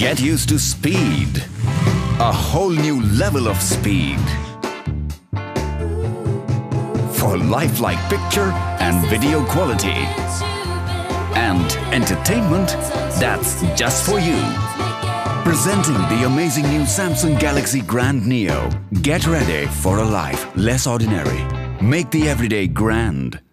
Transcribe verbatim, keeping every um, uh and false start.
Get used to speed. A whole new level of speed. For lifelike picture and video quality. And entertainment that's just for you. Presenting the amazing new Samsung Galaxy Grand Neo. Get ready for a life less ordinary. Make the everyday grand.